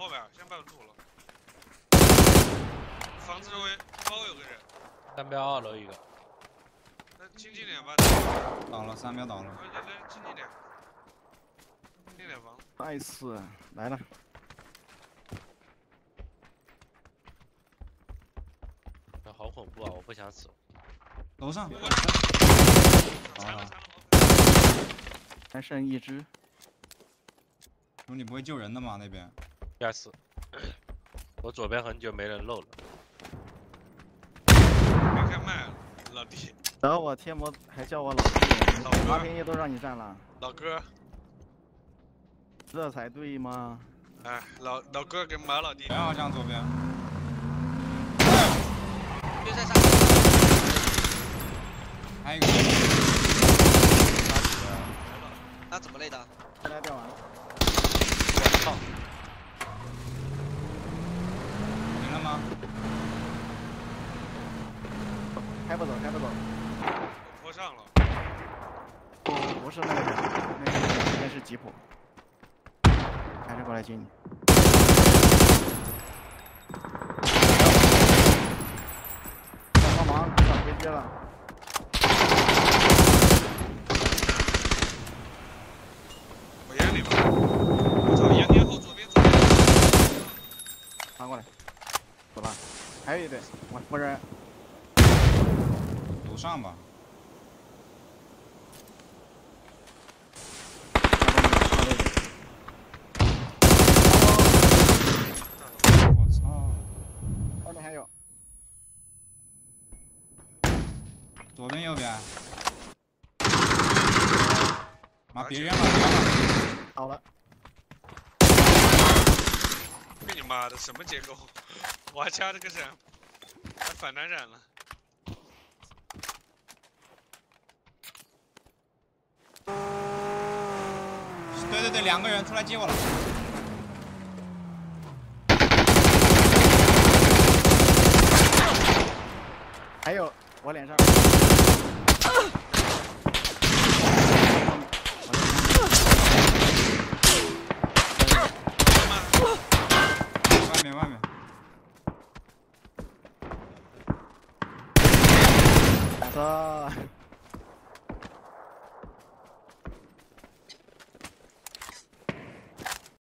后边，先不要住了。房子周围包有个人。 3标2楼一个。 那近点吧。 倒了，3标倒了。 来，近点。近点房。 nice， 来了。 好恐怖啊！我不想死。 楼上。 还剩一只。 兄弟不会救人的吗？那边。 应该是。我左边很久没人漏了。 别开麦了，老弟。 然后我天魔还叫我老弟，华平也都让你占了。 老哥。 这才对吗？ 哎，老哥跟马老弟。 人好像左边。 就在上。 还有一个。 那怎么累的？ 大家掉完了。 我操！ 赢了吗？ 开不走，开不走。 我坡上了。 不是那个人，那边是吉普。还是过来接你。帮忙，别接了。 我烟里吧。我操，烟后左边。 翻过来，走了。还有一队，我夫人。 楼上吧。我操！ 外面还有。 左边右边。妈，别扔了，别扔了。 好了。 跟你妈的什么结构？我还掐这个闪，还反弹闪了。 对，2个人出来接我了。 还有我脸上。 外面。 走。